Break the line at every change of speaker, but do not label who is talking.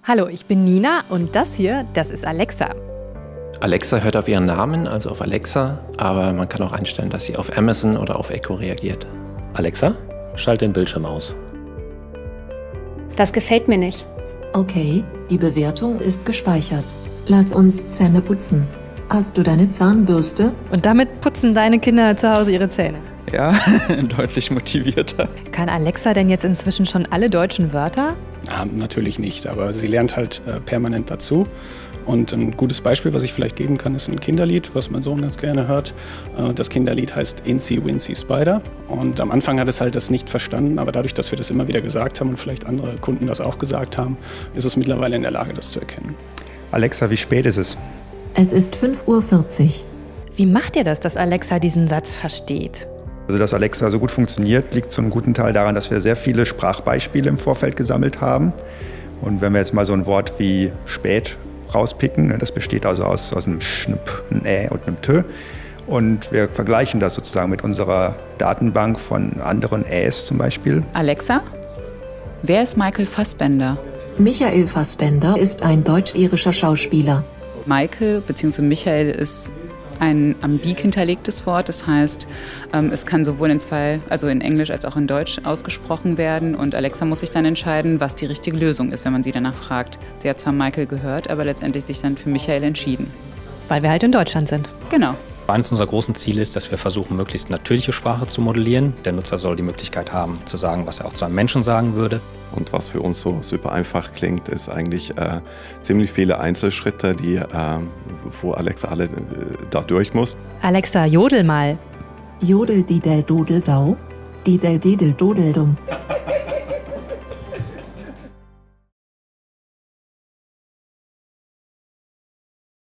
Hallo, ich bin Nina und das hier, das ist Alexa.
Alexa hört auf ihren Namen, also auf Alexa, aber man kann auch einstellen, dass sie auf Amazon oder auf Echo reagiert.
Alexa, schalte den Bildschirm aus.
Das gefällt mir nicht.
Okay, die Bewertung ist gespeichert. Lass uns Zähne putzen. Hast du deine Zahnbürste?
Und damit putzen deine Kinder zu Hause ihre Zähne.
Ja, deutlich motivierter.
Kann Alexa denn jetzt inzwischen schon alle deutschen Wörter?
Natürlich nicht, aber sie lernt halt permanent dazu. Und ein gutes Beispiel, was ich vielleicht geben kann, ist ein Kinderlied, was mein Sohn ganz gerne hört. Das Kinderlied heißt Incy Wincy Spider. Und am Anfang hat es halt das nicht verstanden, aber dadurch, dass wir das immer wieder gesagt haben und vielleicht andere Kunden das auch gesagt haben, ist es mittlerweile in der Lage, das zu erkennen.
Alexa, wie spät ist es?
Es ist 5:40 Uhr.
Wie macht ihr das, dass Alexa diesen Satz versteht?
Also, dass Alexa so gut funktioniert, liegt zu einem guten Teil daran, dass wir sehr viele Sprachbeispiele im Vorfeld gesammelt haben. Und wenn wir jetzt mal so ein Wort wie spät rauspicken, das besteht also aus einem Schnipp, einem Ä und einem Tö. Und wir vergleichen das sozusagen mit unserer Datenbank von anderen Äs zum Beispiel.
Alexa, wer ist Michael Fassbender?
Michael Fassbender ist ein deutsch-irischer Schauspieler.
Michael bzw. Michael ist ein ambig hinterlegtes Wort. Das heißt, es kann sowohl in Englisch als auch in Deutsch ausgesprochen werden. Und Alexa muss sich dann entscheiden, was die richtige Lösung ist, wenn man sie danach fragt. Sie hat zwar Michael gehört, aber letztendlich sich dann für Michael entschieden.
Weil wir halt in Deutschland sind.
Genau.
Eines unserer großen Ziele ist, dass wir versuchen, möglichst natürliche Sprache zu modellieren. Der Nutzer soll die Möglichkeit haben, zu sagen, was er auch zu einem Menschen sagen würde.
Und was für uns so super einfach klingt, ist eigentlich ziemlich viele Einzelschritte, wo Alexa alle da durch muss.
Alexa, jodel mal.
Jodel didel dodel dau, didel didel dodel dum.